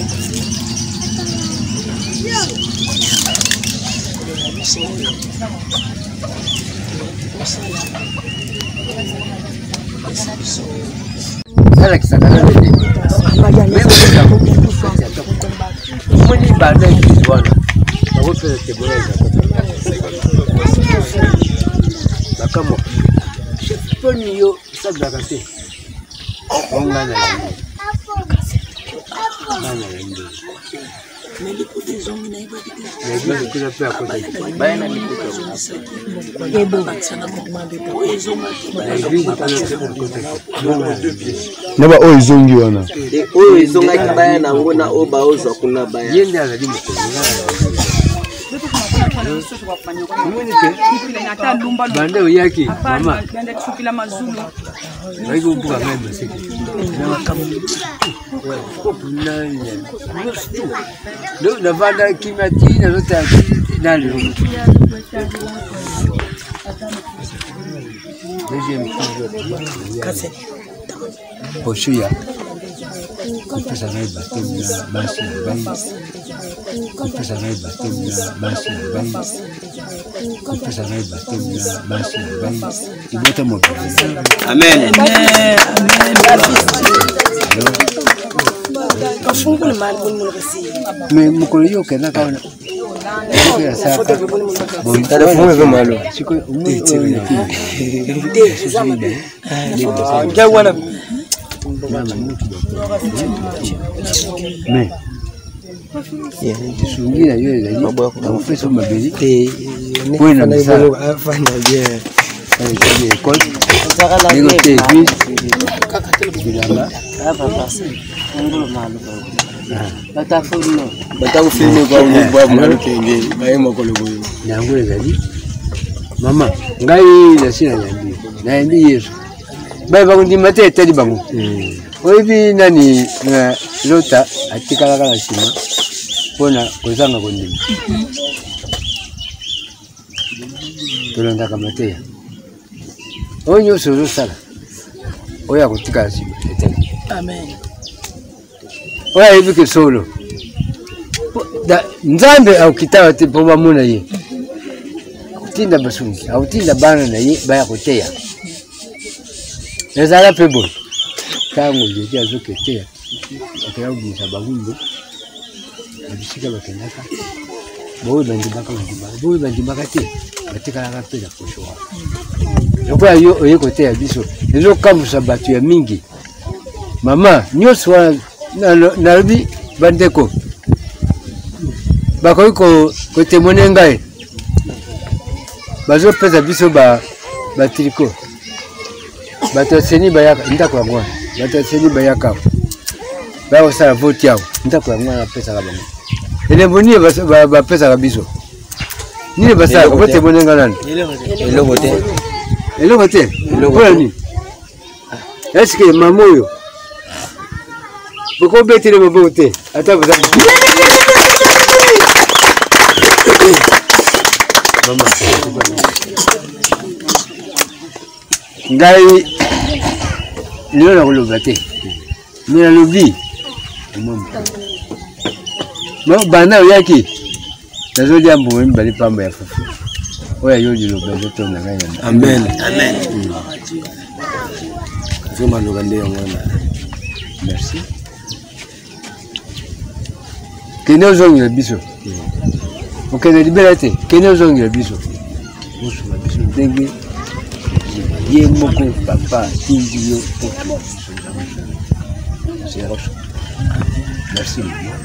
Ala kisakana nini? Mwenye baada ya kizwana. Bawote tebolaza. Bakamo. Sheponi yo sadakate. Ongana nini? Ngana nini? Naba o izongi wana. O izonga kibaya na ngona o baozo kuna baya. Yende azali mukolo. Bande uyaki mama. Bande kusukila mazulu. Baiko upuka ngai masiki. Na makamu. Kopulanya. Ndo navanda kimati na lota nali. Deuxième chose. Poshuya. Kupesa ngai batemna basi bai. Kupesa ngai batemna basi bai. Kupesa ngai batemna basi bai. Ibota moto. Amen. Amen. Kafungu le mal bon mo resi. Mais mukolo yo kana kaona. Telefone veut malo. Mais sungira yo ezali professeur mabeli pour na misala afanya bien école négocie bilamba batafilme kwa mwa malo kenge baye makolo boyo nango ezali mama ngai nasina nyambi nayebi yesu baye bakundima te etali bango oyebi nani lota atikalaka na nsima mpona kozanga kondima tolondaka mateya oyo nyonso ozosala oyo akotikala nsima etali oyo ayebi ke solo nzambe akokitawa te mpo bamona ye akotinda basungi akotinda bana na ye baya koteya ezala mpe boye ntango leki azoketeya akela kobimisa bangumbu na bisika bakendaka boyo bandimaka te batikalaka mpe na posho wana lokola yo oye koteya biso ezokambusa bato ya mingi mama nyonso wana nalobi bandeko bakoki kotemone ngai bazopesa biso batriko bato aseni bayaka ndako yango wana bato aseni bayaka bakosala voti awo ndako yango wana apesaka bango elembo nini bapesaka biso nini basalaka botemone ngai nani eloko te mpona nini eske mama oyo bokobetele maboko te ata baza mama ngai lelo nakoloba te me nalobi banda oyaki nazolia mbuma mibale pamba ya fufu oyo ayo liloba ezotonda ngai na amen maloba nde yango wana merci kende ozongela biso okende libela te kende ozongela biso osunga biso ndenge ye moko papa tindi yo merci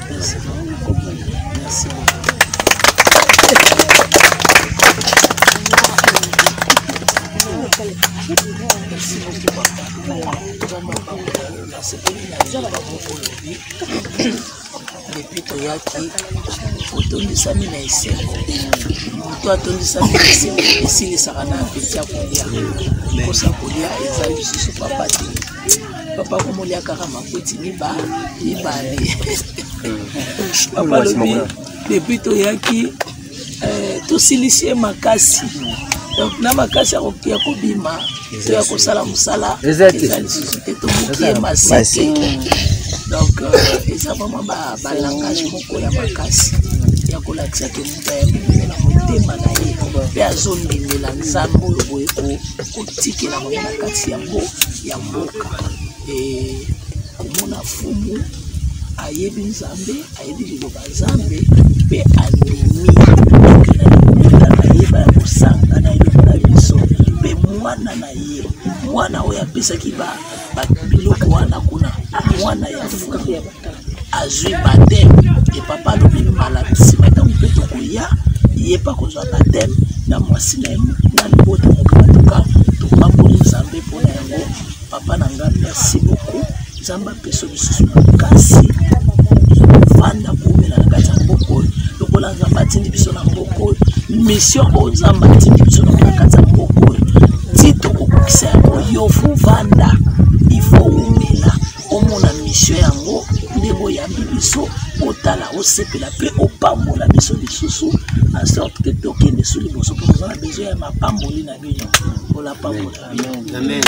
depuis toyaki otondisami na esengo moto atondisami na esengo esilisaka na apeti ya kolia mposa kolia eza lisusu papa te papa komolia kaka makweti mibale papa lobi depuis toyaki tosilisie makasi donc na makasi ya kobima to ya kosala mosala eza lisusu te tobuki ye maseke Donc eza vraiment balangage moko ya makasi ya kolakisa ke moto ya kobimela motema na ye mpe azondimela nzambe oyo boye kotikela bango na kati yango ya mboka komona fumu ayebi nzambe ayebi liloba nzambe mpe andimi na ye baya kosangana eloko na biso mpe mwana oyo apesaki biloko wana kuna mwana ya fumu azwi bateme epapa alobi mbala nsima ntango mpe tokoya ye mpa kozwa bateme na mwasi na ye na libota mokaba toka topamboli nzambe mpona yango papa na nga merci beaucoup nzambe apeso lisusu makasi vanda komela na kati ya mboka oyo lokola nzambe atindi biso na mboka oyo mission oyo nzambe atindi biso na kati ya mboka oyo ti tokokokisa yango yo vanda ifo umela omona mission yango ndenge oyambi biso otala osepela mpe opambola biso lisusu en sorte ke tokende so liboso mpo tozala besoin ya mapamboli na bino olapambola. Amen.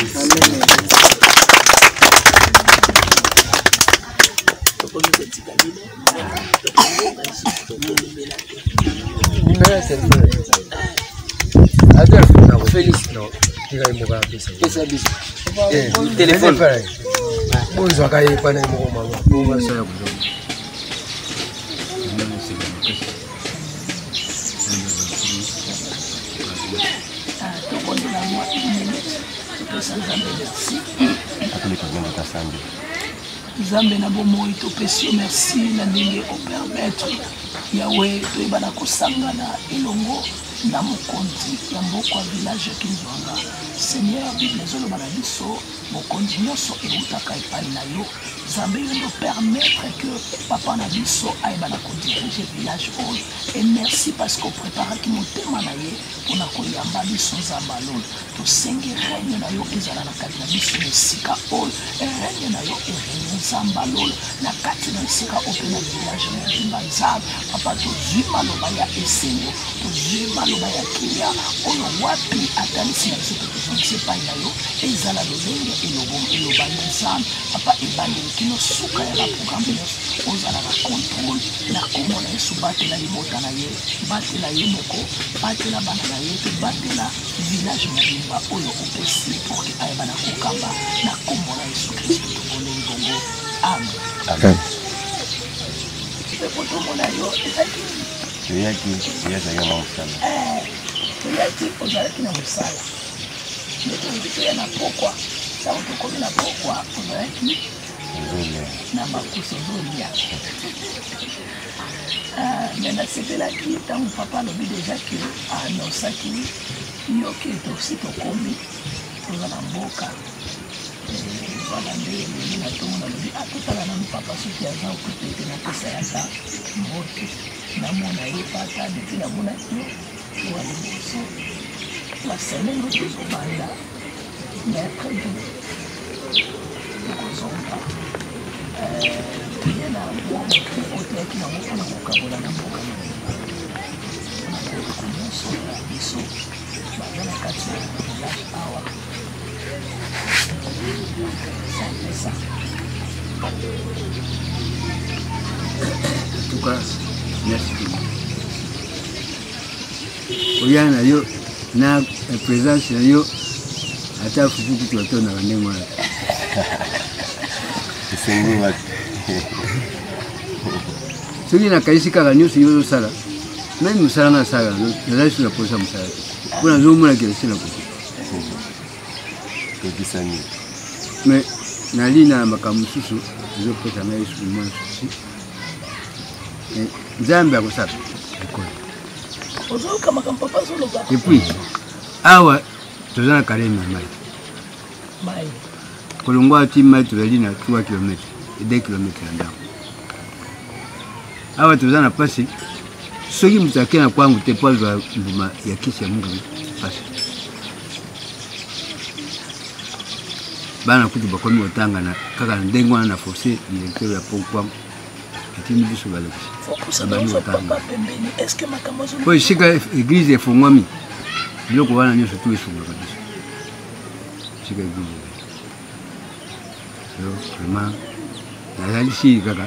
Téléphone. Bonjour, kaye pana mo mama. Bonjour ça ya kuzo. Nzambe na bomoi topesi merci na ndenge opermettre yawe toyebana kosangana elongo na mokonzi ya mboka village ya Kinzwanga. Seigneur Bible ezoloba na biso mokonzi nyonso eutaka epai na yo nzambe yo permettre que papa na biso ayebana kodirige village oyo et merci parce que opreparaki motema na ye mpona koyamba biso nzambe alolo tosengi règne na yo ezala na kati na biso na esika oyo règne na yo erègne nzambe alolo na kati na esika oyo mpe na village mobimba nzambe papa tozwi maloba ya esengo tozwi maloba ya kilia oyo wapi atalisi na biso tozongisi epai na yo ezala lolenge eloba nzambe papa ebandeli kino suka ya baprogramme nyonso ozala na contrôle na kombo na yesu batela libota na ye batela ye moko batela bana na ye mpe batela village mobimba oyo opesi porke ayebana kokamba na kombo na yesu kristo toboleli bongo amen. mpe po tomona yo ezaki ozalaki na mosala nde toyebi toya na pokwa ntango tokomi na pokwa ozalaki na makusa ozolia me nasepelaki ntango papa alobi deja ke anosaki yoke tosi tokomi toza na mboka wana nde eleli na ntongo nalobi atotala nanu papa soki aza okupe ete napesa yaka mbote namona ye pata depuis namonaki yo wa liboso basenengo tozobanda mercredi tokozonga ye na otoyaki nango mpona kokabola na mboka mpona koleko nyonso ya biso baza na kati ya village awa ça. En tout cas, merci beaucoup. Oya na yo na présence na yo ata fufu kitu watona wandengo wala. Sengu watu. Soki na kaisi kaka nyusi yo sala. Même musala na sala, na laisse la posa musala. Kuna zo mona kile sina ko. Kokisani. Mais nali na makamususu zo pesa na Yesu mwana susi. Nzambe akosaka. Ozoka makampapa zoloba. Et puis awa tozana kalemi mai. Mai. Kolongwa ti mai tozali na 3 km et 2 km ndako. Awa tozana pasi soki mutake na kwangu te pazwa mbuma ya kisi ya Mungu pasi. Bana kutu bakomi otanga na kaka ndengo na forcer directeur ya pokwa. Atini biso bale. Est-ce que makamazo po shika église efungwami biloko wana nyonso tu esunga kabisa shika église so vraiment nazali si kaka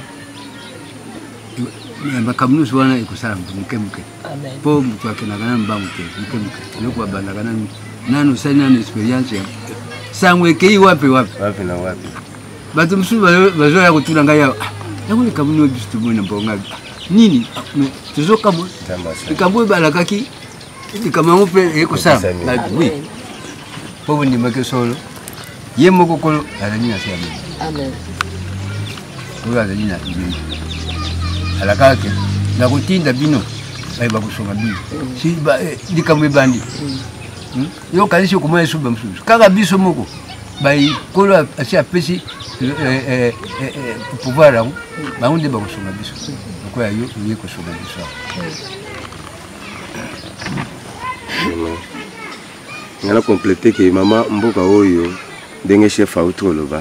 makambo nyonso wana ekosala moke moke mpo moto akendaka na mbangu te moke moke eloko babandaka nano osali nano expérience sango ekei wapi na wapi bato mosusu bazoya kotuna ngai awa yango likambo nio biso tomoni na mbonga nini tozokamwa likambo oyo balakaki likambo yango mpe ekosala wi mpo bondimaki solo ye moko kolo azali na se ya mene oyo azali na alakaka nakotinda bino bayeba kosonga bino likambo ebandi yo kanisi okomona esuba mosusu kaka biso moko bayikolo asi apesi pouvoir yango bango nde bakosonga biso lokola yo oye kosonga biso ngana complete ke mama mboka oyo ndenge chef auti oloba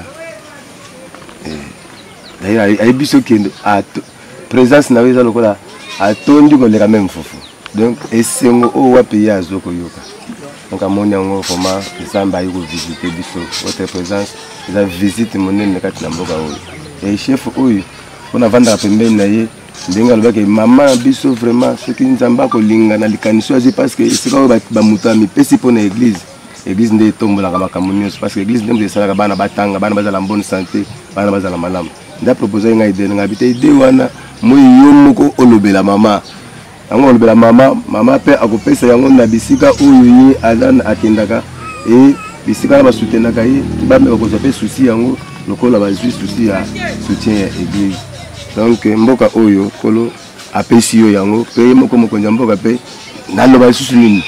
ayebi biso kende présence na yo eza lokola atondi koleka meme fufu donc esengo oyo wapi ye azokoyoka donc amoni yango vraimen nzambe ayi kovisite biso votre présence eza visite monene kati na mboka oyo e chef oyo mpona avandaka pembeni na ye ndenge alobaki mama na biso vraiment soki nzambe akolinga na likanisi azi parce que esika oyo bamoto ya mipesi mpona église nde etombolaka makambo nyonso parce que église nde moto esalaka bana batanga bana bazala bonne santé bana bazala malamu nde apropose ngai ide nanga bita ide wana moi yo moko olobela mama yango olobela mama mpe akopesa yango na bisika oyo ye azana akendaka e bisika na basutenaka ye bameka kozwa mpe susi yango lokola bazwi susi ya soutien ya église donc mboka oyo kolo apesi yo yango mpe ye moko mokonzi ya mboka mpe naloba lisusu nini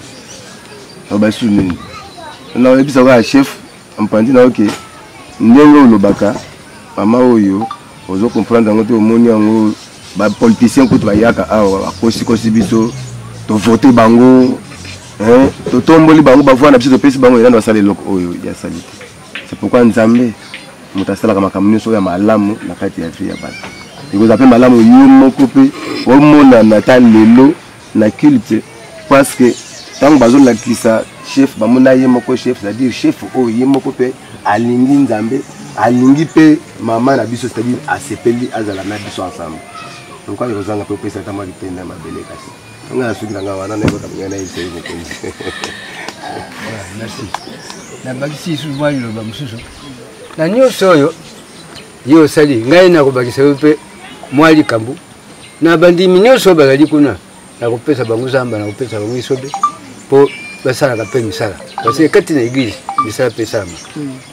naoyebisa kaka chef mpandi na oke ndenge olobaka mama oyo ozo comprendre yango te omoni yango bapoliticien kutu bayaka awa bakosikosi biso tovote bango totomboli bango bavoi na biso topesi bango elanda basala eloko oyo ya sali te c'est pourquoi nzambe moto asalaka makambo nyonso oyo ya malamu na kati ya vie ya bato ekozala mpe malamu yo moko mpe omonana ta lelo na culte parce que ntango bazolakisa chef bamona ye moko chef c'est-à-dire chef oyo ye moko mpe alingi nzambe alingi mpe mama na biso c'est-à-dire asepeli azala na biso ensemble donc quand ekozanga mpe opesa ata mwa litende ya mabele kasi tonga na suki na ngai wana nayekokamia na yebisa ye mokonzi merci nabakisi lisusu mwa liloba mosusu na nyonso oyo ye osali ngai nakobakisa yo mpe mwa likambo na bandimi nyonso oyo bazali kuna nakopesa bango zamba nakopesa bango isobe mpo basalaka mpe misala parce que kati na église misala mpe esalamaka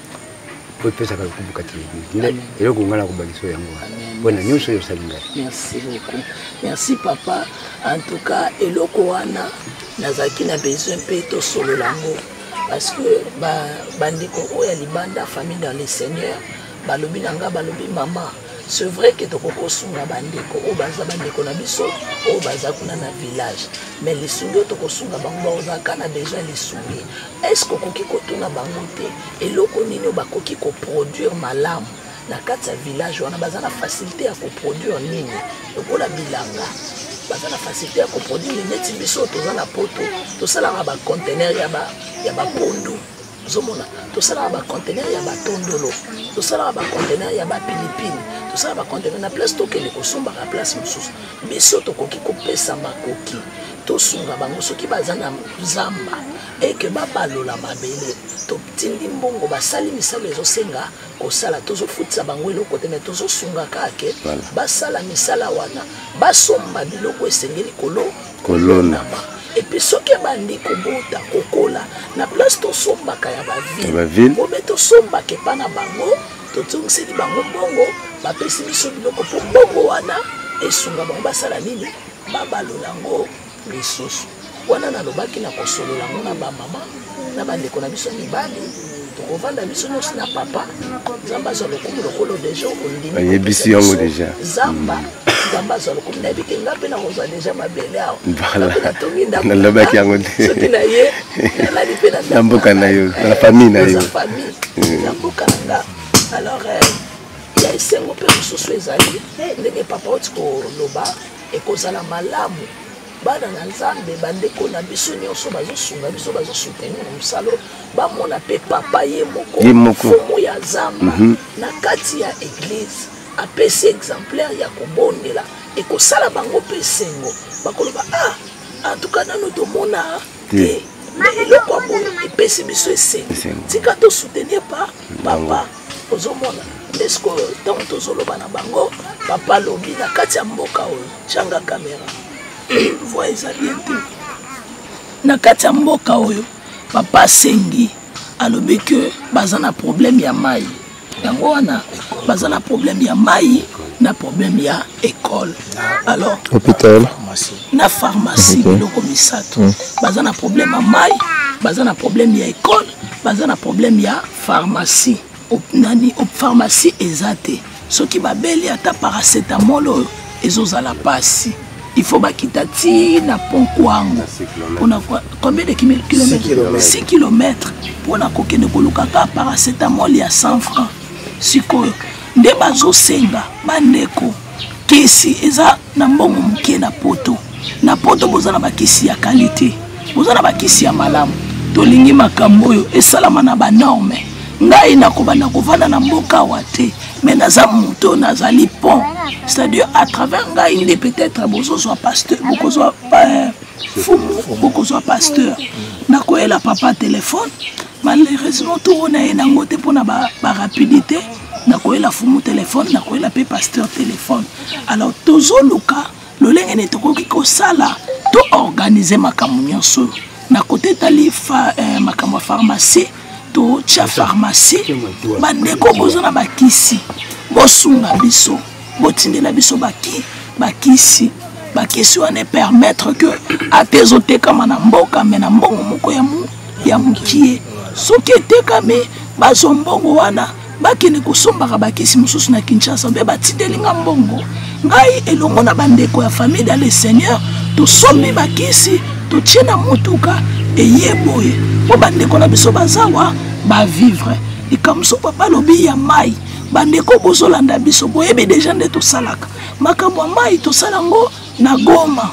po epesaka lokubu kati na église nde eloko ngai nakobakisa yo yango mpona nyonso oyo osali ngai. Merci beaucoup. Merci papa. En tout cas eloko wana nazalaki na besoin mpe tosolola yango parce que bandeko oyo ya libanda famille dans le Seigneur balobi na nga balobi mama c'est vrai que tokokosunga bandeko oyo baza bandeko na biso oyo baza kuna na village mais lisungi oyo tokosunga bango bazalaka na besoin lisungi est-ce que okoki kotuna bango te eloko nini oyo bakoki koproduire malamu na kati ya village wana baza na facilité ya koproduire nini lokola bilanga baza na facilité ya koproduire neti biso toza na poto tosalaka bacontener ya bapondu ozomona tosalaka bacontener ya batondolo tosalaka bacontener ya bapilipine tosalaka bacontener na place tokende kosombaka place mosusu biso tokoki kopesa makoki tosunga bango soki baza na zamba eke babalola mabele totindi mbongo basali misala ezosenga kosala tozofutisa bango eloko te me tozosunga kake basala misala wana basomba biloko esengeli kolonama epuis soki abandi kobota kokola na place tosombaka ya baville obe tosombaka epa na bango totungiseli bango mbongo bapesi biso biloko mpo mbongo wana esunga bango basala nini babalola yango lisusu wana nalobaki na kosolola yango na bamama na bandeko na biso mibali tokovanda biso nyonso na papa nzambe azwa lokumu lokolo deja ayebisi yango deja zamba nzambe azwa lokumu nayebi ke nga mpe nakozwa deja mabele awa natongi nalobaki yango te soki na ye nalali mpe na mboka na yo na famille na yo na mboka na nga alors ya esengo mpe mosusu ezali ndenge papa oti koloba ekozala malamu bana na nzambe bandeko na biso nyonso bazosunga biso bazosoutenir mosalo bamona mpe papa ye moko fomo ya zamba na kati ya église apesi exemplaire ya kobondela ekosala bango mpe sengo bakoloba en tout cas nano tomona te mais eloko ya boyo epesi biso esengo tika tosoutenir pa papa ozomona esko ntango tozoloba na bango papa alobi na kati ya mboka oyo tianga kamera voi eza bien te na kati ya mboka oyo papa asengi alobi ke baza na problème ya mai yango wana baza na problème ya mai na problème ya école alors hôpital na pharmacie biloko misato baza na problème ya mai baza na problème ya école baza na problème ya pharmacie nani pharmacie eza te soki babeli ata paracetamol oyo ezozala pasi il faut bakita ti na pont kwango pona combien de kilomètres 6 kilomètres pona kokende kolukaka paracetamol ya 100 francs sikoyo nde bazosenga bandeko kisi eza na mbongo mokie na poto boza na bakisi ya qualité boza na bakisi ya malamu tolingi makambo oyo esalama na banorme ngai nakobanda kovanda na mboka wa te mais naza moto nazali pont c'est-à-dire à travers ngai nde peut-être bozozwa pasteur bokozwa fumu bokozwa pasteur nakoyela papa téléphone malheureusement tourona ye nango te mpona barapidité nakoyela fumu téléphone nakoyela mpe pasteur téléphone alors tozoluka lolenge ne tokoki kosala to organiser makambo nyonso na kote tali makambo ya pharmacie to tia pharmacie bandeko boza na bakisi bosunga biso botindela biso bakisi wana permettre que ate ezotekama na mboka me na mbongo moko ya mokie soki etekami bazwa mbongo wana bakende kosombaka bakisi mosusu na Kinshasa mpe batindelinga mbongo ngai elongo na bandeko ya famille dans le Seigneur tosombi bakisi totie na motuka eyeboye po bandeko na biso bazawa bavivre likamso papa lobi ya mai bandeko bozolanda biso boyebi deja nde tosalaka makambo ya mai tosala ngo na Goma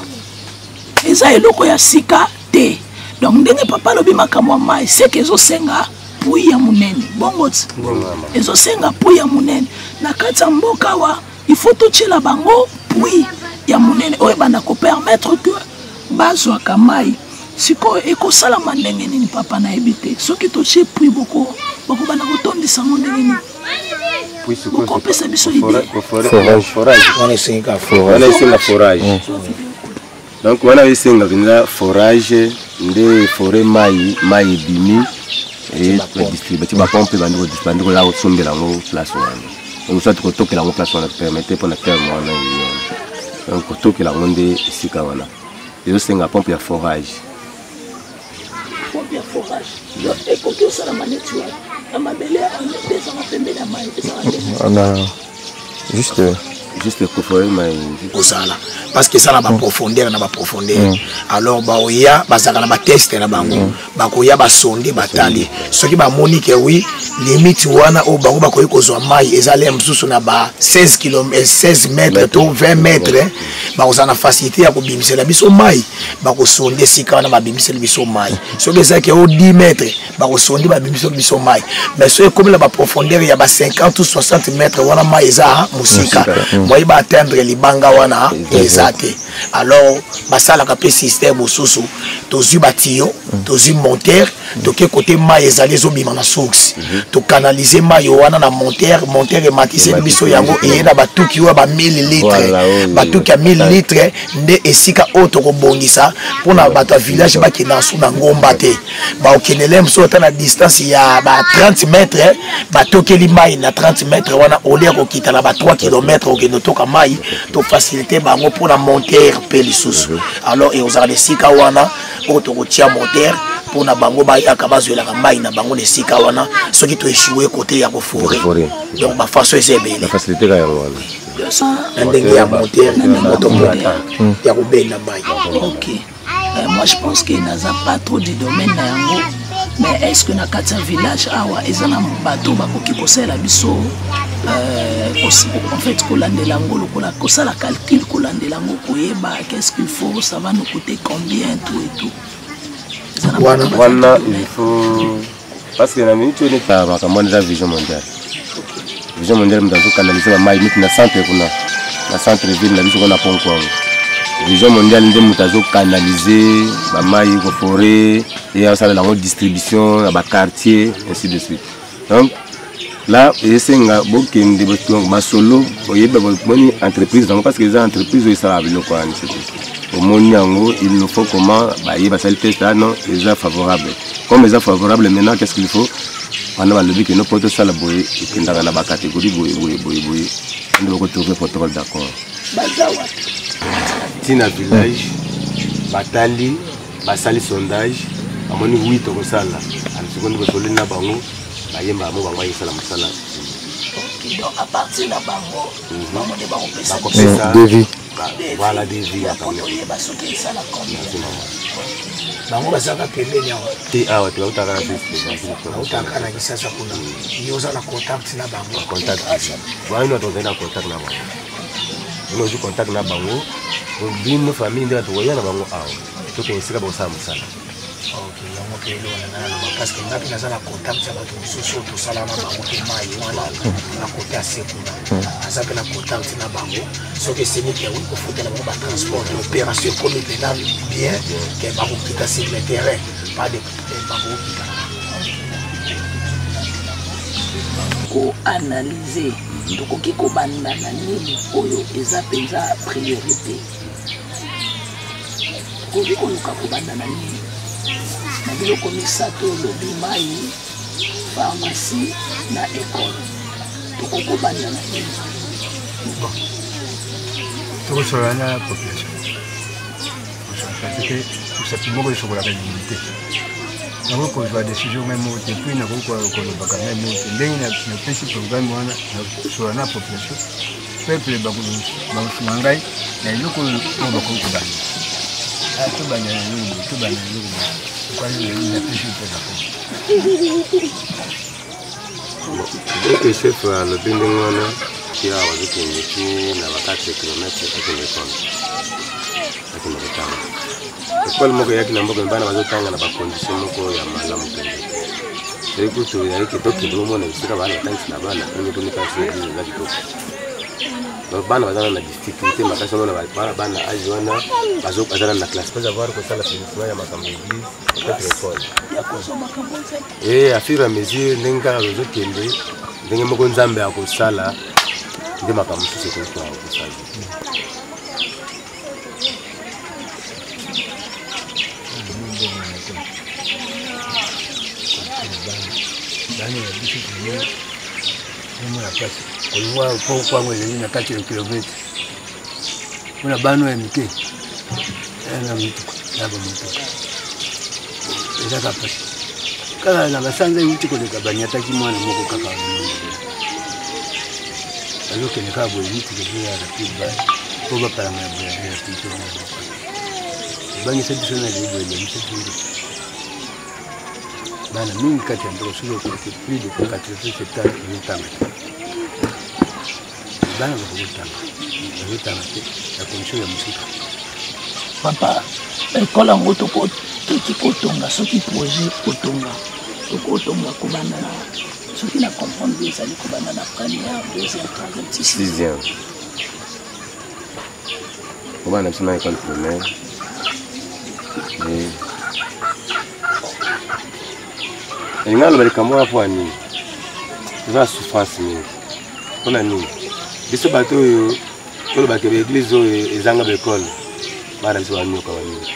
eza eloko ya sika te donc ndenge papa lobi makambo ya mai seke ezosenga pui ya munene bongo ezosenga pui ya munene na kati ya mboka wa il faut totiela bango pui ya munene oyo banda kopermettre que bazwaka mai sikoyo ekosalama ndenge nini papa nayebi te soki totie pui bokobanda kotondisa ngo ndenge nini bokopesa biso donc wana esenga vinza forage nde forêt mai ebimi distribuer ba pompe bandiko la osombela ngo place wana donc soit kotokela ngo place wana permettre pour na terre wana donc kotokela ngo nde esika wana ezosenga pompe ya forage juste pour faire parce que ça n'a pas profondeur alors baoya bazaka na ba test na bango bakoya ba sonde batali soki ba moni que oui limite wana o bango bakoyi kozwa mai ezale msusu na ba 16 mètres to 20 mètres bakozana facilité ya kobimisela biso mai bakosonde sika wana babimisela biso mai soki ezaki o 10 mètres bakosonde babimisela biso mai mais soki comme la ba profondeur ya ba 50 ou 60 mètres wana mai eza musika moi ba atteindre libanga wana ezate alors basala ka pe système osusu tozu batio tozu monteur toke côté mai ezali ezobima na source to canaliser mai wana na monteur et matisse biso yango e na batuki wa ba 1000 litres batuki ya 1000 litres nde esika auto ko bongisa pona bato village ba kina su na ngomba te ba okenele mso ta na distance ya ba 30 mètres batokeli mai na 30 mètres wana ole ko kita na ba 3 km okendo toka mai to faciliter bango pona monteur pe lisusu alors et aux sika wana auto ko tia monteur pona bango ba yakabazo la mai na bango de sika wana soki to échouer côté ya ko forêt donc ba façon ezebele la facilité ka wana ndenge ya monteur na moto ya ko bena mai. OK. Moi je pense qu'il n'a pas trop de domaine na yango mais est-ce que na kati village awa ezana bato bakoki kosala biso en fait kolandela ngo lokola kosala calcul kolandela ngo koyeba qu'est-ce qu'il faut ça va nous coûter combien tout et tout wana il faut parce que na minute on est pas comme la vision mondiale Vision mondiale mtazo canaliser ba mai na centre kuna na centre ville na biso kuna ponko. Vision mondiale ndé mutazo canaliser ba mai ko forêt et ça la distribution à ba quartier ainsi de suite. Donc là esenga bokende ba solo oyeba boni entreprise donc parce que les entreprises ça va bilo quoi au monde il nous faut comment ba yeba ça le test là non les favorable. Comme les favorables maintenant qu'est-ce qu'il faut? On a le but que nos potes ça la boy et dans la catégorie boy on doit trouver protocole d'accord. Tina village batali basali sondage amoni 8 ko sala al seconde ko solina bango bayemba mo bango yisala masala. OK donc à partir de bango on est ba ko pesa devis voilà devis ya quand on ba soki ça la combien bango bazaka pembeni awa te awa te utaka na sisi utaka na kisasa kuna yoza na contact na bango contact bwana to na contact na bango no ju contact na bango bino famille ndio tukoya na bango awa to pensika ba sama sana. OK yango ke lo na parce que ngapi na sala contact ya bato soso to sala na bango ke mai wala na côté à sekuna azaka na contact na bango so que c'est ni que oui ko futa na ba transport opération comme pénal bien que ba ko kita sur le terrain pas de ba ko kita ko analyser tokoki kobanda na nini oyo eza penza priorité koki koluka kobanda na nini na biloko misato lobi mai pharmacie na école tokokobanda na nini tokosola na population parce que tout moko esokolaka limité nango kozwa décision même depuis nakokolobaka même ndenge napesi programme wana nakosola na population peuple bakosunga ngai na eloko oyo bakoki kobanda tobanda na eloko napesi donc chef alobi ndenge wana kia bazokende na ba 4 kilomètre akende ekole akende kotanga ekole moko yaki na mboka mbana bazotanga na bacondition moko ya malamu pende ekutu yaki tokende omona esika balatangisi na bana onye tonikasi eglise eza kitoko donc bana bazala na difficulté makasi omona bana age wana bazala na classe pas avoir kosala finissement ya makambo église peut-être école et à fur et à mesure ndenge kaka bazokende ndenge moko nzambe akosala nde makambo mosusu ekoki kosala. la place kolwa kwa mwezi na 4 km kuna bano ya mike na mtu na mtu eza kapasi kala na basanza yuti koleka banyata kimwana moko kaka alo kene ka bo yuti kuzia na tiba ko ba para na bo ya tito bangi sebi sona de bo ya msetu bana mingi kati ya ndoko sio kwa plus de 4 hectares ni tanga bana bakutanga la condition ya musika papa ekola ngoto ko kotonga soki projet kotonga tokotonga kobanda na soki na comprendre ça kobanda na première deuxième troisième sixième kobanda sina école primaire et ngalo bali kamwa hapo ani za souffrance ni kuna nini biso bato yo tolo bakebe église oyo ezanga bekole bana biso banyoka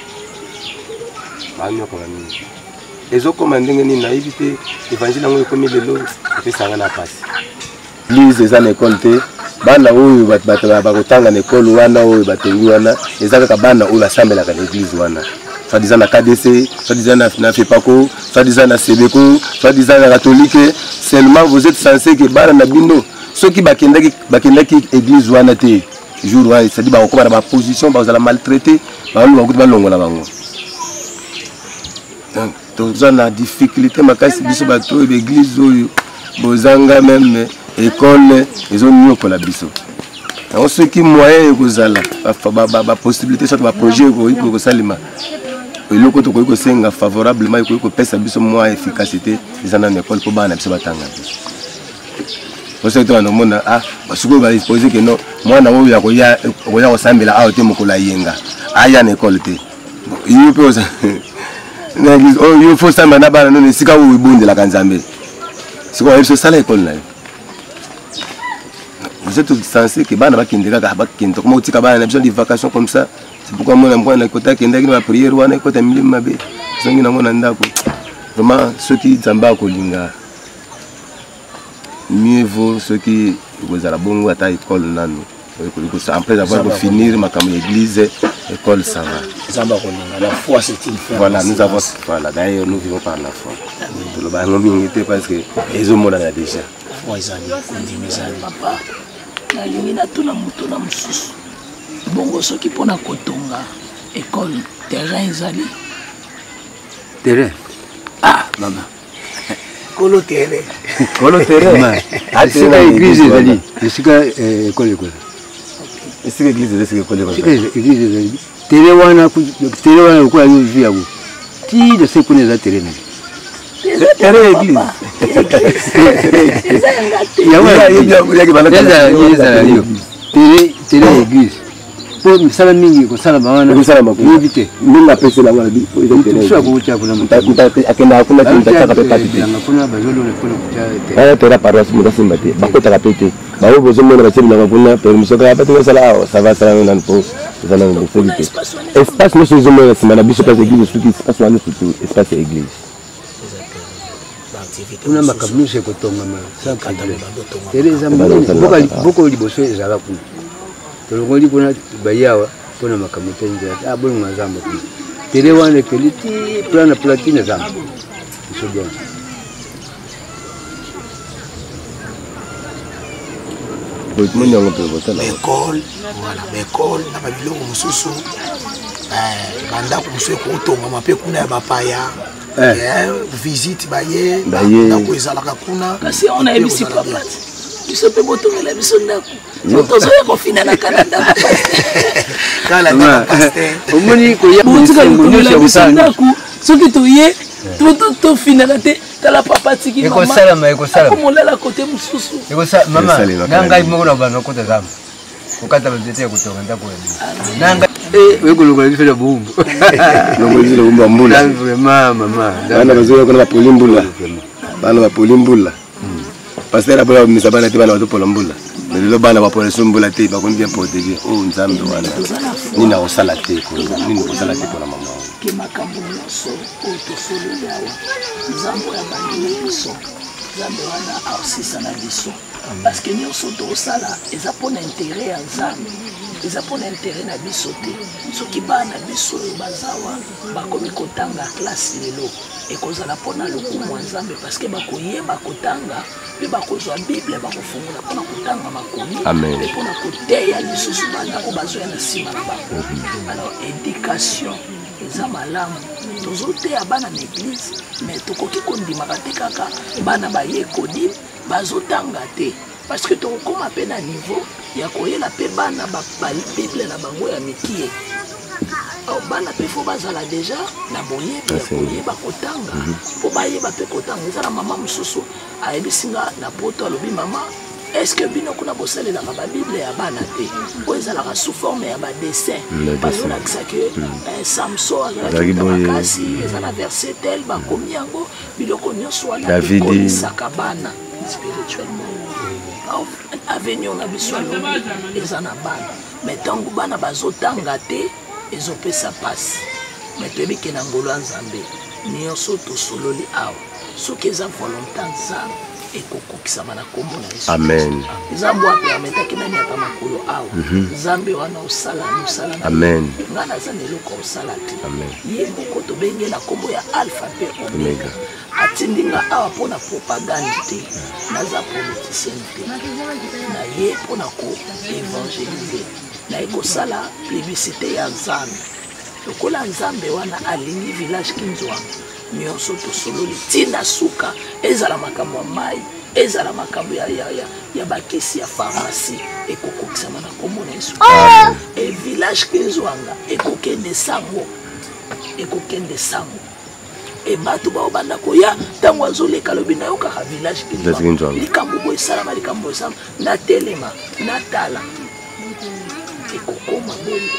banini ezokoma ndenge nini nayebi te évangile yango ekomi lelo epesanga na pasi église eza na ekole te bana oyo bato bakotanga na ekole wana oyo batongi wana eza kaka bana oyo basambelaka na église wana soit disant na KDC, soit disant na FEPACO, soit disant na CBECO, soit disant na catholique, seulement vous êtes censé que bana na bino ceux qui bakendaki église wana te jour wa c'est dit ba ko ba position ba za la maltraiter ba lu ba longola bango donc tous on a difficulté makasi biso bato église oyo bozanga même école ils ont mieux pour la biso donc ceux qui moyen kozala ba possibilité soit ba projet ko salima le côté ko senga favorablement ko pesa biso moins efficacité ils en en école pour bana biso batanga Parce que on a parce que va exposer que non moi na oya ko sambela a te mokula yenga aya na école te il peut ça na il faut ça na bana non sika wo ibonde la kanzambe c'est quoi il se sala école là vous êtes censé que bana ba kindika ba kinto comme utika bana na besoin de vacances comme ça c'est pourquoi moi na kota kindaki na prière wana kota milima be zongi na ngona ndako vraiment ceux qui zamba ko linga mieux vaut ceux qui vous à bongo à ta école nano après avoir fini ma comme l'église école ça va la foi c'est une foi voilà nous avons voilà d'ailleurs nous vivons par la foi le ballon milité parce que les hommes là déjà foi ezali kondimezali papa na lingi na tuna mutu na mususu bongo soki pona kotonga école terrain ezali terrain mama Colo terrain. C'est l'église ezali esika école quoi esika église esika école quoi église ezali terrain wana kwa yo via go ti de se connaît za terrain terrain église terrain église pour misala mingi ko sala bawana ko sala makulu vite minga pesa la wala bi sio ko cha kuna akenda hakuna kintu cha pepa tete kuna bazolo le kuna tera paroisse muda simbate bakota kapete bawo bozo mona basiri na kuna permission ka pete sala ça va sala na po ça na ngofite espace no sozo mona simana biso pas église suki espace wana surtout espace église kuna makabnushe kotonga ma ça tereza boko liboso ezala kuna tolongoli kuna bayawa kuna makamute nje bolo ngazamba kuna tere wana keliti plana platine zamba isodia l'école voilà l'école na babiloko mususu bandako mususu ekotongama mpe kuna ya bapaya visite baye ndako ezalaka kuna kasi on ayebisi papa biso mpe botongela biso ndako tozoya kofina na kanada omoni koya botika kotongela biso ndako soki toye tofinaka te tala papa tiki molela kote mosusu mama nangai moko na bana kota zamba kokata bazete kotonga ndako nanga wekolokola lifela bumbu longolizile bumbu mbula vraiment mama bana bazoya kuna bapolimbula bana bapolimbula pasteur abola misabana te bana batopola mbula lelo bana bapola sumbula te bakondi bien protéger nzambe wana nina osala te nini osala te pona mama ke makambo nyonso oyo tosololi awa nzambe ya bandimi biso nzambe wana aosisa na biso parce que nyonso tokosala eza mpona intere ya nzambe eza mpona intere na biso te soki bana biso oyo bazawa bakomi kotanga klase lelo ekozala mpona lokumu ya nzambe parce que bakoyeba kotanga mpe bakozwa bible bakofungola mpona kotanga makomi mpe mpona koteya lisusu bana oyo bazoya na nsima na bango alors éducation eza malamu tozoteya bana na église mais tokoki kondimaka te kaka bana bayekodi bazotanga te parce que tokokoma mpe na niveau ya koyela mpe bana bible na bango ya mikie bana mpe fo bazala deja na boyebi ya koyeba kotanga mpo bayeba mpe kotanga eza na mama mosusu ayebisinga na poto alobi mama est-ce que bino kuna bosalelaka babible ya bana te oyo ezalaka sous forme ya badessin bazolakisa ke samson azalaki makasi eza na verset tel bakomi yango biloko nyonso wana ekolisaka bana spirituellement avenir na biso alobi eza na bana mais ntango bana bazotanga te ezopesa pasi mais toyebi ke na ngolo ya nzambe nyonso tosololi awa soki eza volonté nzambe ekokokisama na kombo na yesu amen nzambe apermetaki nani ata makolo awa nzambe wana osala mosala amen ngai naza na eloko osala te ye moko tobenge na kombo ya alpha mpe omega atindi nga awa mpona propagande te naza politicien te na ye mpona koevangelize naye kosala plébiscité ya nzambe lokola nzambe wana alingi village kinzwanga nyonso tosololi ntina suka ezala makambo ya mai ezala makambo ya bakesi ya pharmacie ekokokisama na kombo na yesu e village kinzwanga ekokende sango et bato baobanda koya ntango azoleka lobi na yo kaka village kinzwa likambo boye esalama likambo boye esalama natelema natala ekokoma bongo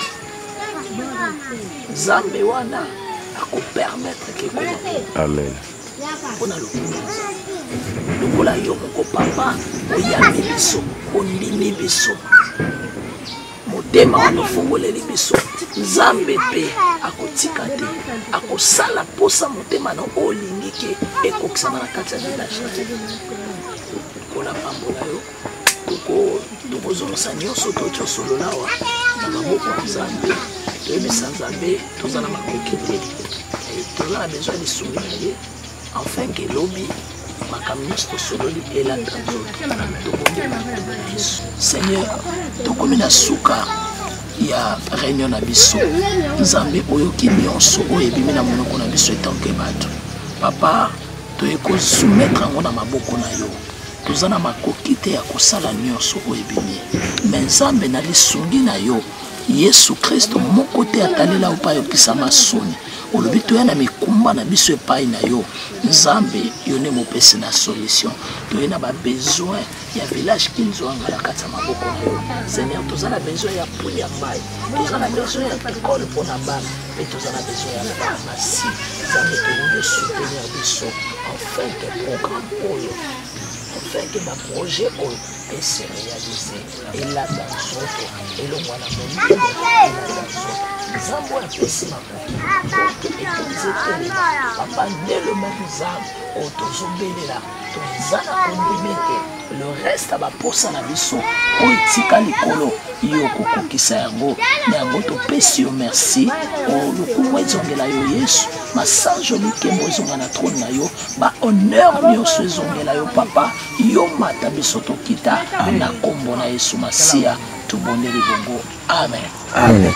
nzambe wana akopermettre ke ekoma amen mpona lokola yo moko papa oyambi biso ondimi biso motema wana ofungoleli biso nzambe mpe akotika te akosala mposa motema na olingi ke ekokisama na kati ya village kola pambola yo tokozongisa nyonso totyo solola awa na maboko ya nzambe toyebisa nzambe toza na makoki te toza na besoin lisungi na ye enfin ke lobi makambo nyonso tosololi elanda nzoto tokondema biso seigneur tokomi na suka ya réunion na biso nzambe oyoki nyonso oyo ebimi na monoko na biso etanke bato papa toye kosoumettre yango na maboko na yo toza na makoki te ya kosala nyonso oyo ebimi me nzambe na lisungi na yo yesu kristo moko te atalela opa ayokisama soni olobi toya na mikumba na biso epai na yo nzambe yo nde mopesi na solution toye na babesoin ya village kinzwanga na kati ya maboko na yo seigneur toza na besoin ya puli ya mai toza na besoin ya ekole mpona bana mpe toza na besoin ya pharmacie nzambe tolingi osoutenir biso enfin ke programme oyo enfin ke baprojet oyo ese réalise elanda nzoto elongwa na molimo elanda nzoto nzambe oyo apesi makoki oto ekonzi etelema papa nde le même nzambe oyo tozobelela toza na kondimi te le reste baposa na biso oyo etika likolo yo kokokisa yango na yango topesi yo merci lokumu ezongela yo yesu masanjo likembo ezonga na trône na yo bahonneur nyonso ezongela yo papa yo mata biso tokita na kombo na yesu masiya tobondeli bongo amen amen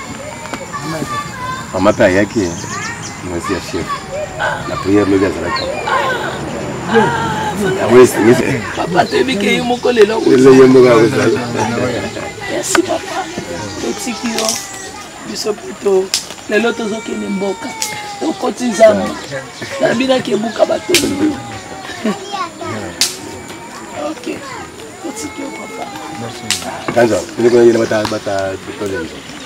mama mpe ayaki mwasi ya chef na priere lobi azalaki papa toyebi ke ye moko lelo merci papa totiki yo biso mpe lelo tozokende mboka okoti nzambe nabinaki ebuka bato ok totiki yo papa kanza tolekona yena bata tolelo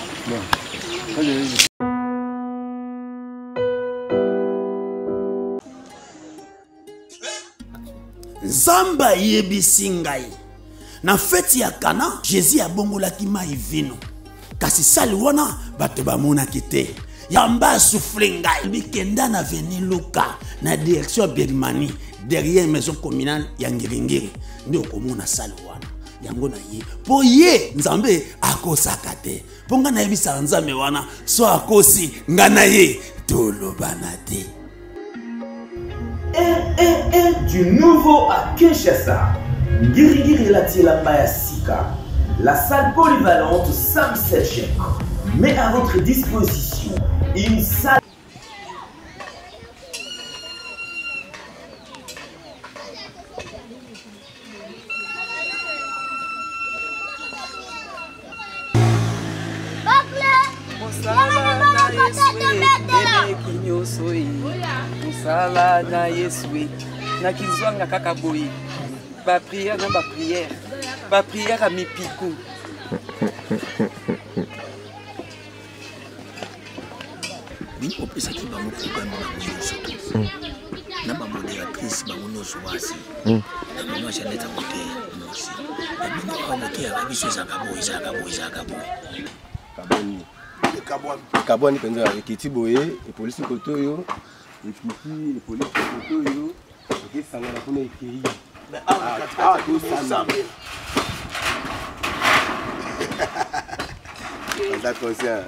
Nzamba yebisi ngai na feti ya Kana Jésus abongolaki mai vino kasi sali wana bato bamonaki te yamba souffle ngai bikenda na veni Luka na direction Birmanie derrière maison communale ya Ngiringiri ndio komona sali wana yango na ye po ye nzambe akosaka te po nga na yebisa nzambe wana so akosi nga na ye tolobana te. Du nouveau à Kinshasa, Ngirigiri Latiela Bayasika, la salle polyvalente Sam Selchek met à votre disposition une salle. Musala na Yeswe na kizwanga kaka boyi ba prière na ba prière à mipiku bini opesaki bango programme bango nyonso to na bamodératrice bango nyonso wasi na mama Janete akote mosi na bino amoke ya biso ezaka boye kabwani penza ekiti boye epolisi koto oyo ekiti epolisi koto oyo ekisangana kuna ekei anda conscient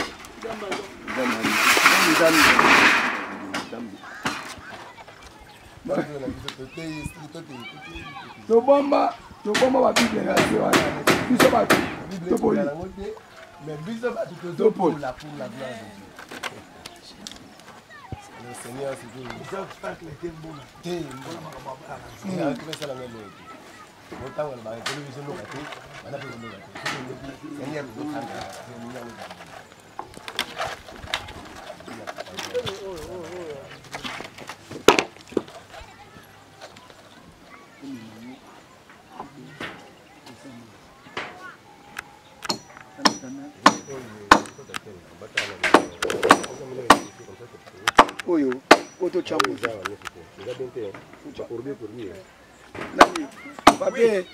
tobomba babible na se wana biso bato topoli mais biso bato topoli pour la gloire de Dieu. Le Seigneur c'est tout. Il faut faire que les témoins témoins. Il a créé ça la même chose. Autant on va télévision nous rater, on a pas de rater. Seigneur vous faire Oyo, auto chapeau. Nani, papier.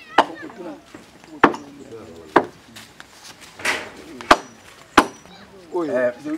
Oyo,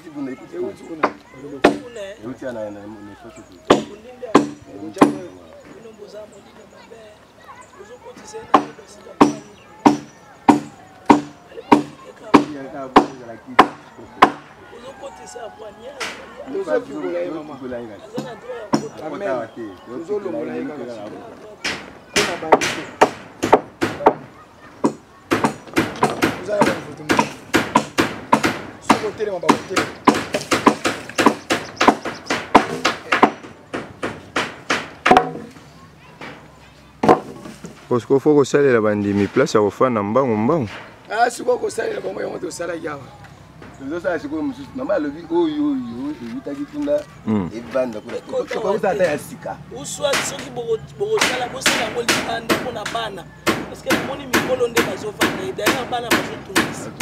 parce qu'il faut que ça ait la bandit place à refaire en bas. ah si quoi que ça ait la bombe on te sala yawa ça c'est comme maman le dit oyo yutaki tunda evanda kwa kwa ya sika uswa soki bokosala bosala ngo libanda mpona bana parce que namoni mikolo nde bazofanda d'ailleurs bana bazotungisa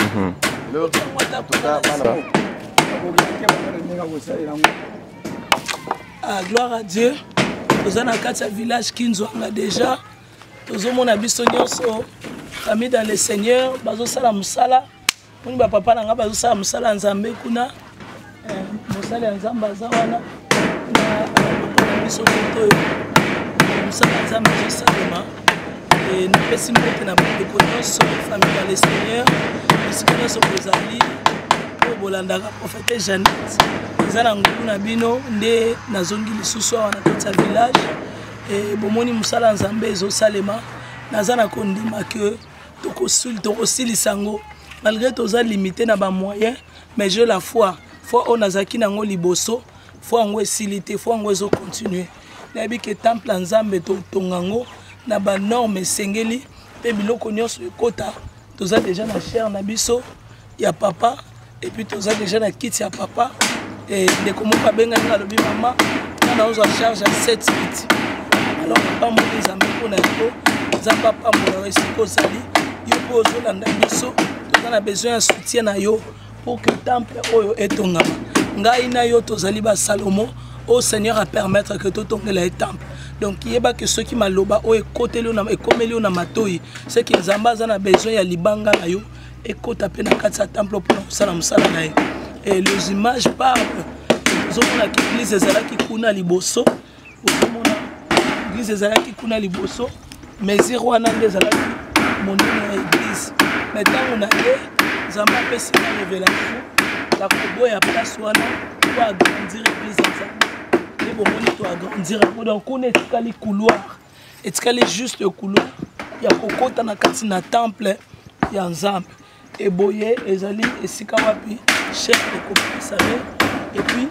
ah gloire à Dieu toza na kati ya village Kinzwanga déjà tozomona biso nyonso famille dans le Seigneur bazosala musala moni bapapa na nga bazosala musala nzambe kuna mosala ya nzambe aza wana na papa na biso toto musala ya nzambe ezosalema napesi mbote na bandeko nyonso famille dans le Seigneur esika nyonso bozali oyo bolandaka prophète Jeannette eza na ngulu na bino nde nazongi lisusu awa na kati ya village bomoni musala ya nzambe ezosalema naza na kondima ke tokosilisa yango malgré toza limité na bamoyen mais j'ai la foi oyo nazalaki nango liboso foi yango esili te foi yango ezocontinue nayebi ke temple ya nzambe totonga yango na banorme esengeli mpe biloko nyonso ekota toza déjà na chair na biso ya papa et puis toza déjà na kiti ya papa ndeko moko abengani alobi mama nga naozwa charge ya 7 kiti alors papa moko nzambe mpona yango eza papa mbona esika ozali yo mpo ozolanda biso toza na besoin ya soutien na yo pour que temple oyo etongama ngai na yo tozali basalomo au Seigneur a permettre que totongela e temple donc yeba que ceux qui maloba o ekoteli na ekomeli na matoi c'est que nzamba za na besoin ya libanga na yo ekota pe na kati ya temple pour kosala musala na ye et les images parlent tozomona ki église ezalaki kuna liboso tozomona église ezalaki kuna liboso mesure wana nde ezalaki monene ya église mais ntango na ye nzambe apesi na révélation ya koboya place wana po agrandir église ya nzambe nde bomoni to agrandir yango donc kuna etikali couloir etikali juste couloir ya kokota na kati na temple ya nzambe eboye ezali esika wapi chef ekopesame et puis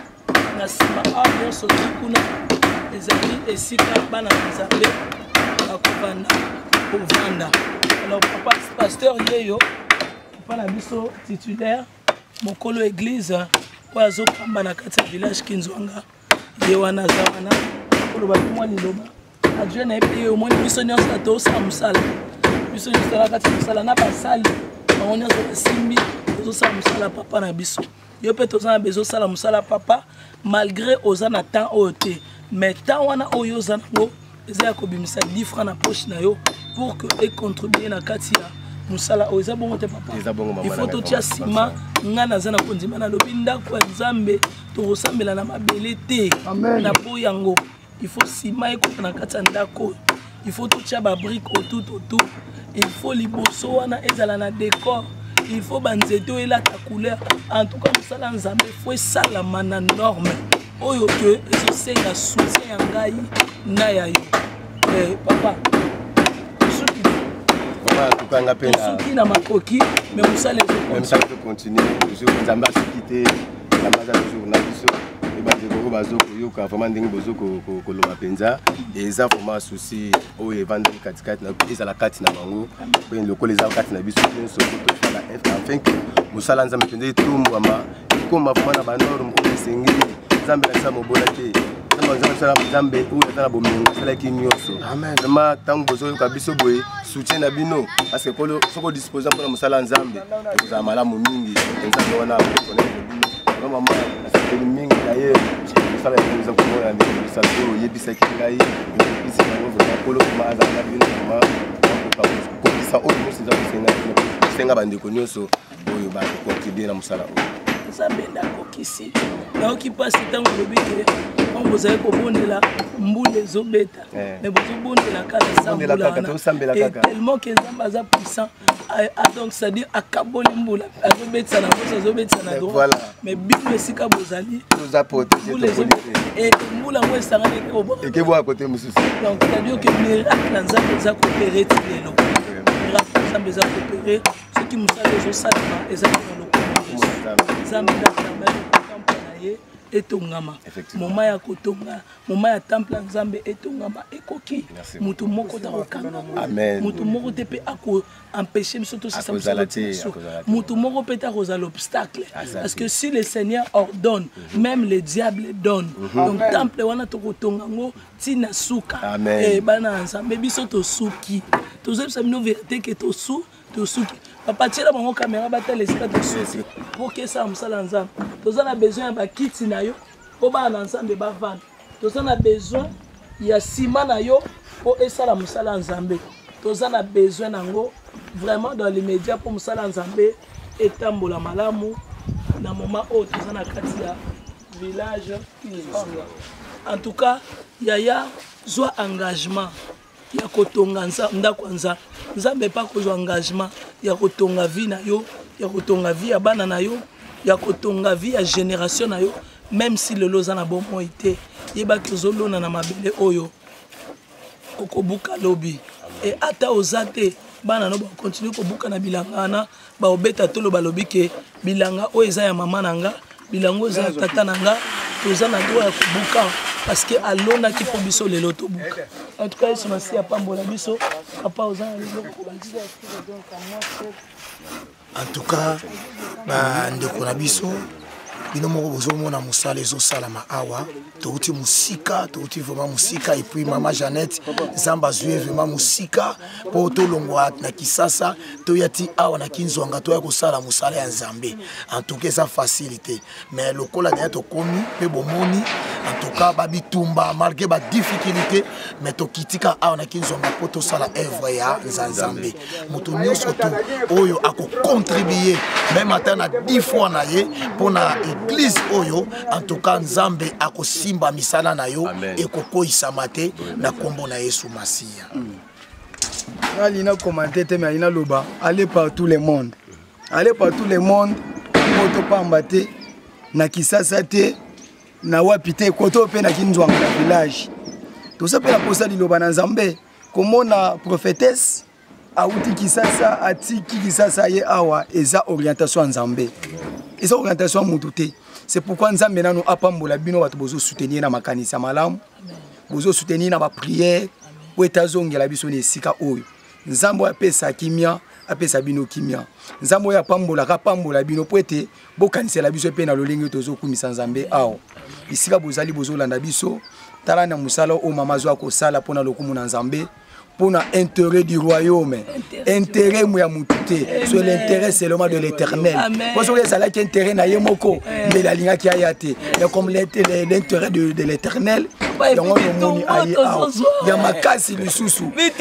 na nsima awa nyonso kuna ezali esika bana na nzambe bakovanda kovanda alors papa pasteur yeyo papa na biso titulaire mokolo église oyo azokamba na kati ya village Kinzwanga ye wana aza wana koloba mwa liloba adieu na ye mpe ye omoni biso nyonso atosala mosala biso nyonso tala kati ya mosala na basali bango nyonso basimbi tozosala mosala papa na biso yo mpe toza na bezosala mosala papa malgré oza na temps oyo te mais temps wana oyo oza nango eza ya kobimisa 10 francs na poche na yo pour que econtribue na kati ya musala oyo eza bongo te papa il faut totia nsima nga naza na kondima nalobi ndako ya nzambe tokosambela na mabele te na po yango il faut nsima ekota na kati ya ndako oyo il faut totia babrike autour il faut liboso wana ezala na décor il faut banzete oyo elata couleur en tout cas mosala nzambe faut esalama na norme oyo ke ezosenga soutien ya ngai na ya yo papa tukanga pe soki na makoki mais mosala continue toujours nzambe asikite nzambe toujours na biso ebandeko bazokoyoka vraiment ndenge bozokoloba mpenza eza vraiment souci oyo evandeli katikati ezala kati na bango mpe lokola eza kati na biso nyonso tofala afin que mosala nzambe mpenza etumbwama ekoma vraiment na banorme oyo esengeli nzambe lakisa mobola te Nzambe oyo eza na bomengo asalaki nyonso vraiment ntango bozoyoka biso boye soutien na bino parce que soki odispose mpona mosala ya Nzambe ekozala malamu mingi Nzambe wana akokonete bino vraiment nasepeli mingi daye mosala ya bino eza komoya misala oyo oyebisaki ngai oyebisi yango vraiment kolo ma azalaka bino vraiment kokisa oyo nyonso eza kosenga bandeko nyonso oyo bakokontribue na mosala oyo Nzambe ndakokisi naoki mpasi ntango olobi ke on bozali kobondela mbula ezobeta mais bozobondela kaka sambula wana tellement que Nzambe aza puissant donc c'est-à-dire akaboli mbula azobetisa na gauche azobetisa na droite mais bino esika bozali mbula ngo esangani ekebo à côté mosusu donc c'est-à-dire que miracle na Nzambe eza koopere ti lelo miracle na Nzambe eza koopere soki mosala ezosalama eza na Nzambe ndakamba etongama moma ya kotonga moma ya temple ya Nzambe etongama ekoki mutu moko ta kokanga mutu moko te pe ako empêcher biso to sisa mutu moko pe ta kozala obstacle parce que si le Seigneur ordonne même le diable donne donc temple wana to kotonga ngo tina suka e bana Nzambe biso to suki to zebisa bino vérité que to suki papa tira bango caméra batele esika to suki pour que ça msala Nzambe toza na besoin ya bakiti na yo po bana na Nzambe bavanda toza na besoin ya sima na yo po esala mosala Nzambe toza na besoin nango vraiment dans l'immédiat pour mosala Nzambe etambola malamu na moment oyo toza na kati ya village en tout cas yaya zwa engagement ya kotonga ndako Nzambe Nzambe pa kozwa engagement ya kotonga vie na yo ya kotonga vie ya bana na yo ya kotonga vie ya génération na yo même si le loza na bon moi été yeba kozolona na mabele oyo okobuka lobi et ata ozate bana no ba continue kobuka na bilanga na ba obeta tolo balobi ke bilanga o eza ya mama nanga bilango eza ya tata nanga toza na droit ya kobuka parce que alona ki po biso lelo to buka en tout cas c'est merci à pambola biso papa ozana lelo en tout cas ba ndeko na biso bino moko bozomona mosala ezosalama awa touti musika touti vraiment musika et puis maman Jeannette Zamba zue vraiment musika po tolongwa na Kisasa toyati awa na Kinzwanga toya kosala mosala ya Nzambe en tout cas ça facilité mais lokola na to komi pe bomoni en tout cas babitumba malgré ba difficulté mais to kitika awa na Kinzwanga po to sala œuvre ya Nzambe moto nyonso to oyo ako contribuer même atana 10 fois na ye pona église oyo en tout cas Nzambe akosimba misala na yo ekokoisa mate na kombo na Yesu Masia. Alina commenter te mais alina loba aller partout le monde. Aller partout le monde koto pambate na Kisasa te na wapite koto pe na Kinzwanga na village. Tout ça pe la posa liloba na Nzambe komona prophétesse auti Kisasa atiki Kisasa ye awa eza orientation Nzambe. Eza orientation mututé. C'est pourquoi Nzambe na no apambola bino watu bozo soutenir na makanisa malamu. Bozo soutenir na ba prière po etazongela biso ne sika oyo. Nzambe apesa kimia, apesa bino kimia. Nzambe ya pambola kapambola bino po ete bokanisela biso pe na lolenge tozo kumisa Nzambe awo. Isika bozali bozo landa biso tala na musala o mama zo akosala pona lokumu na Nzambe. Pour l'intérêt du royaume, intérêt mouya mouté, sur l'intérêt seulement de l'éternel. Parce que ça là qui intérêt na yemoko, mais la ligne qui a été, comme l'intérêt de l'éternel, dans le monde aïe, il y a ma casse le sous-sous. Il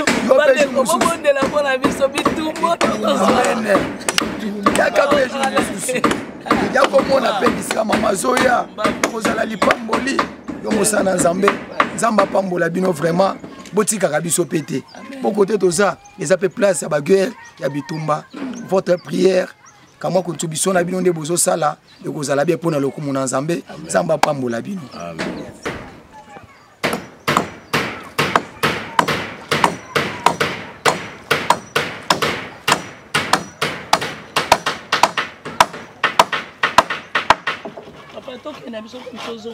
y a comme on appelle ici Mama Zoya, Rosala Lipamboli, Yomosana Nzambe, Nzamba Pambola Bino vraiment. Botika kabiso pété. Pour côté de ça, les appels place à baguette, ya bitumba. Votre prière, kama kontribution na bino de bozo sala, de kozala bien pour na lokumu na Nzambe, Nzamba pambola bino. Amen. Après tout, il y a des choses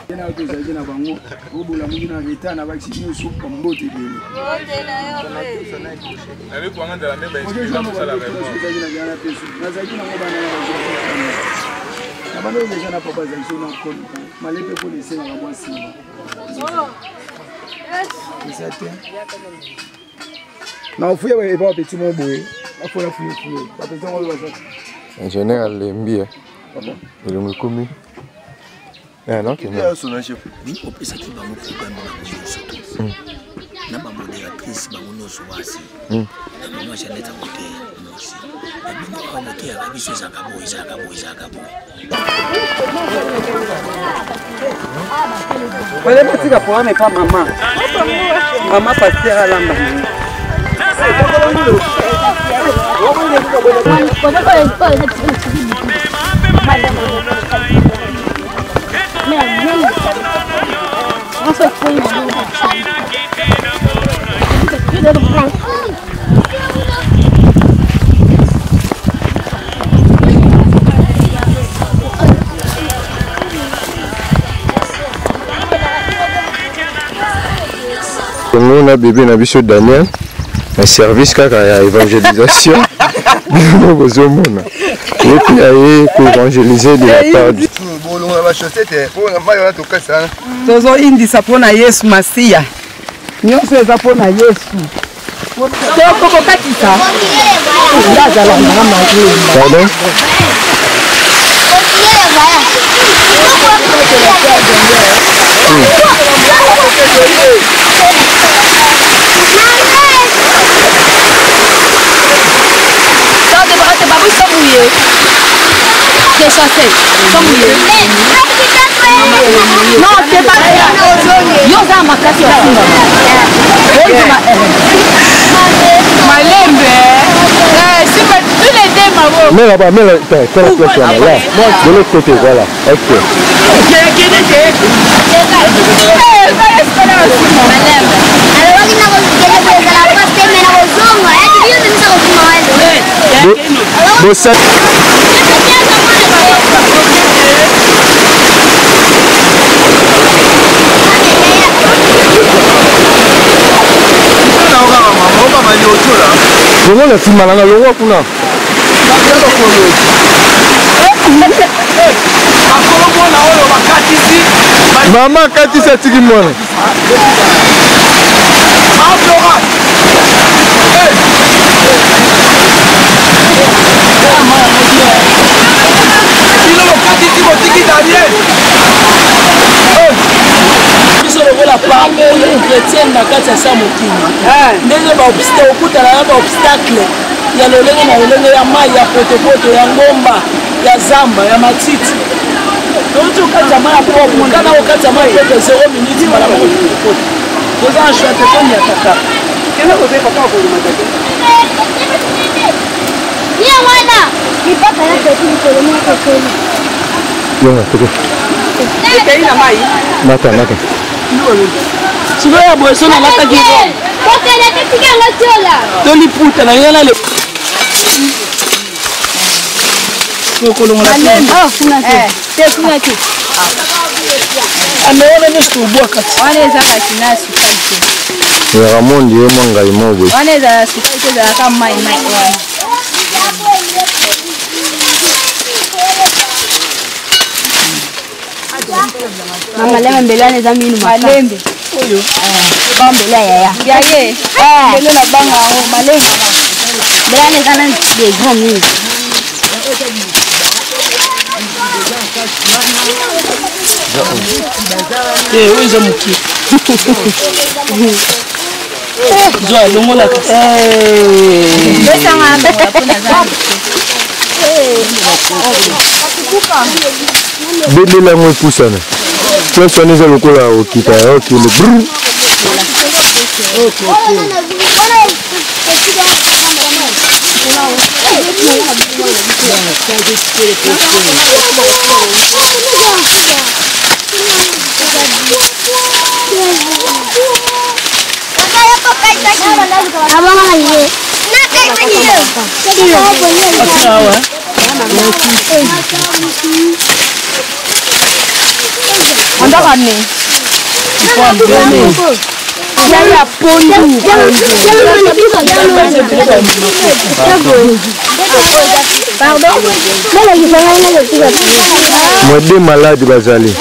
Ena to za jina bango obula mungina leta na baki ni supa mbote bele. Avec quoi on la même expérience ça la même. Na za jina ngo bana na bana ndio jana papa za jina ko malepe ko lese na kwa simba. Exacte. Na ofuye ba eba petit mo boye. Afola fuye. Ba petit mo ba ça. En général lembia. Il me commis. Ah non, qui est son chef. Oui, on peut s'activer dans le programme surtout. Na ba modératrice ba wono so wasi. Na moi j'ai lettre à côté moi aussi. Et puis on va monter avec biso za kabo. Wale motika pour mais pas maman. Maman pasteur à lamba. On a bébé na biso Daniel, un service kaka ya évangélisation. Et puis pour évangéliser de la part du Tozo indi sapona Yesu Masia. Nyonso eza pona Yesu. Toko katisa. Pardon? Non, c'est pas Yosa makasi Malembe. Tous les deux mais là-bas, mais là, la place là, de l'autre côté, voilà. Ok. la fille malade, le roi pour là. Maman, quand tu sais, tu dis moi. La parole chrétienne na kati ya sa mokili ndenge baobstacle ya lolenge na lolenge ya mai ya potopoto ya ngomba ya zamba ya matiti touti okati ya mai ya propre kana okati ya mai pepe 0 minute bala bakotopoto toza na choix te toni ya kaka kende kozai papa akolumaka te ye wana mipaka ya petu likolomia kokoli ekei na mai Mata. Tu veux la boisson à l'attaque. Toliputa na yana le. Ameona ni kubwa kati. Wanaweza katina sukari. Ya Ramondi yeye mwanga imobe. Wanaweza sukari za kama mai. Mama lema mbelane za minu malembe. Oyo. Bambela ya. Yaye. Mbele na banga au malembe. Mbelane kana de grand minu. Oui, je m'occupe. Joa, longo la kasa. Bébé la moi poussane. Tu as sonné ça le coup là au kita, ok le brrr. On Moi deux malades bazali.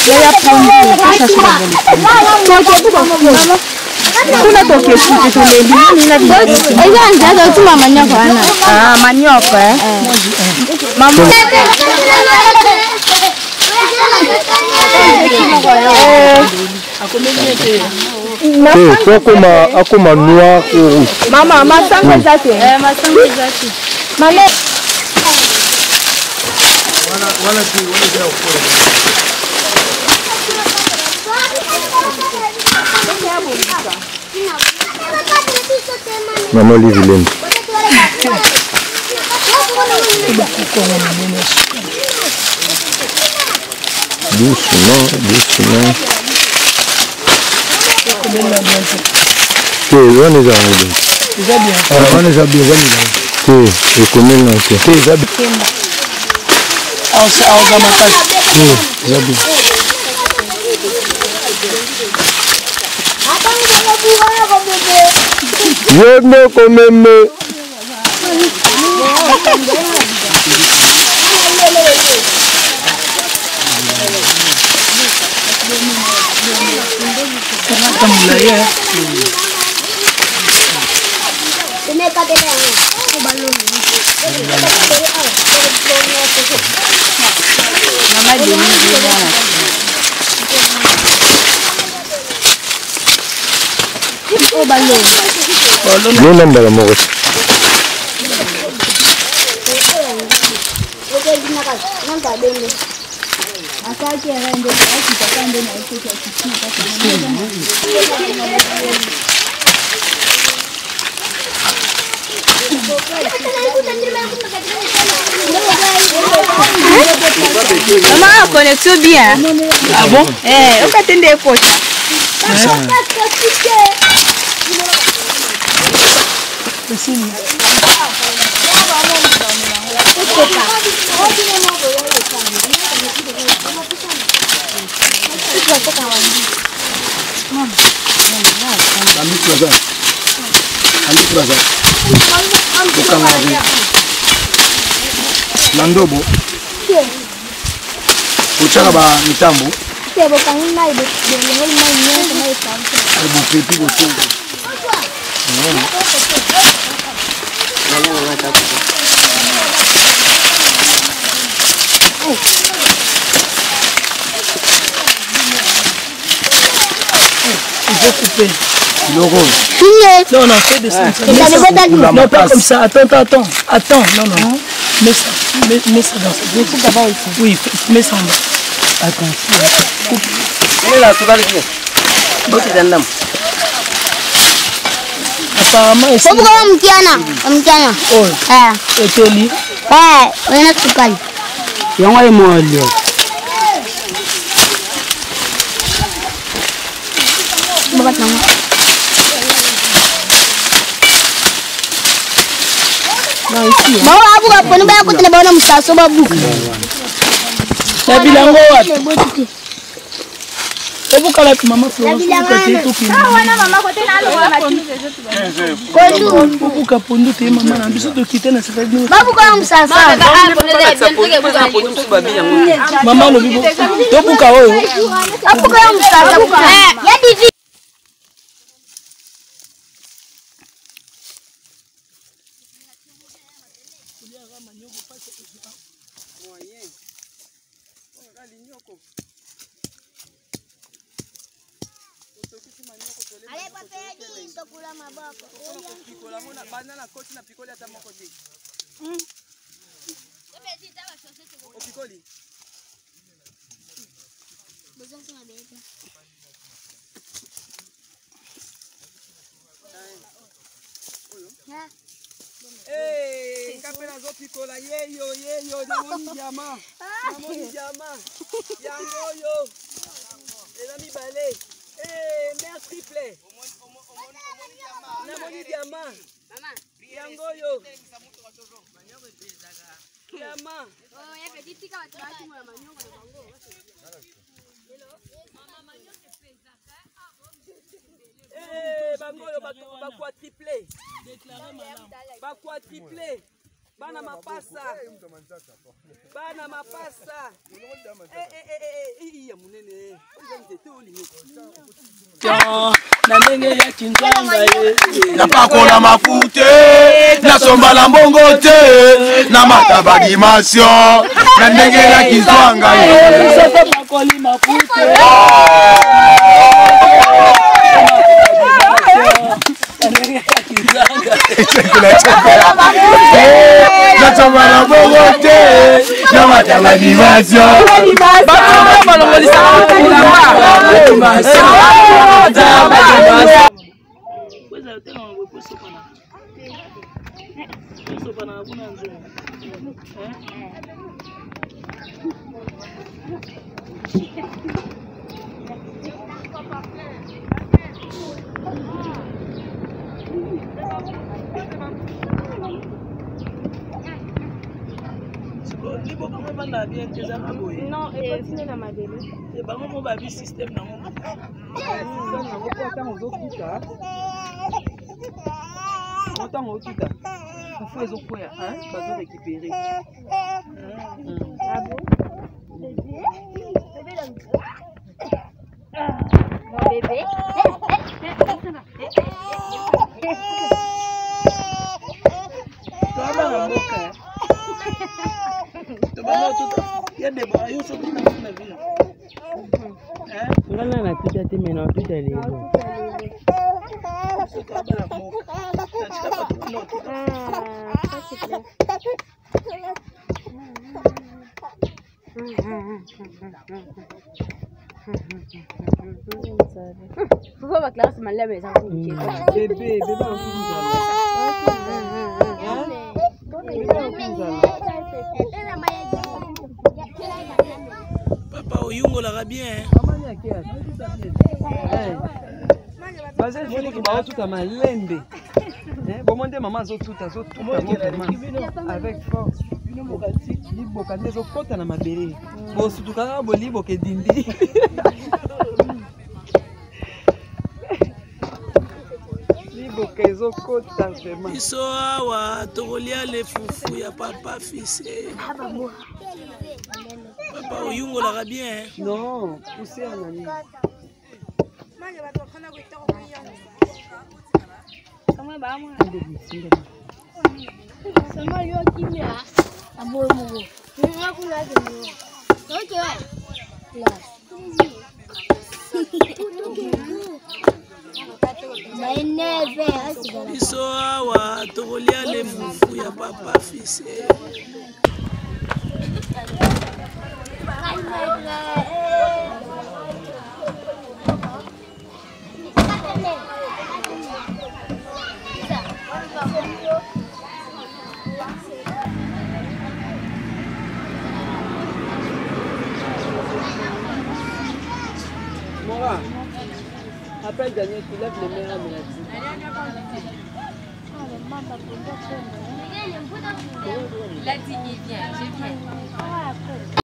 Akoma noir ou rouge. Maman, ma sangue est zate. Ma sangue est zate. Maman. Maman Livilène. Doucement, doucement. On est déjà bien. On est déjà bien. Je connais l'enquête. Déjà bien. Je ne connais pas. Maman, connexion bien. Ah bon? On va attendre des poches. Nandobo uchaka ba mitambo Non, non, fais descendre ça. Non, pas comme ça. Attends. Non. Mets ça dans ça. Oui, mets ça en bas. Attends. Apparemment, ici. Hey, kapela zo pikola yeyo namoni diamant. Yango yo. Elami balé. Eh, merci play. Namoni diamant. Maman, yango yo. Diamant. Oh, ya petit tika watu wa maniongo na bango. Hello. Bakwatriplé. Bana mapasa. Bana mapasa. Iya munene. Na ndenge ya kinzanga na pakola mafute na somba la mbongo te na mataba dimension na ndenge ya kinzanga sofa makoli mafute na somba la mbongo te na mataba dimension Non, et continuez dans ma belle. Et bah on va vivre système dans mon. Autant au tout il faut les opérer, hein, pas récupérer. Ah bon? Bébé? Bébé là. Mon bébé? Il y a des boyaux sur toute la ville. On a tout à maintenant, tout à l'heure. Pourquoi ma classe m'a l'air maison? Bébé, Papa Oyungo l'a bien. Parce que je dis que maman tout à ma lembe. Bon mon maman zo tout avec force. Libo quand les autres na mabere. Bon surtout quand bo libo ke dindi. Libo ke zo kota vraiment. Iso awa tokolia le fufu ya papa fils. Papa Oyungo l'a bien. Non, pousser en ami. Comment va moi? Sama yo kimia. Abo mo. Nga kuna zemo. Okay wa. La. Maeneve asigala. Iso awa tokolia le fufu ya papa fils. Mora, appelle Daniel qui lève les mains à Mélanie. Il a dit il vient, je viens.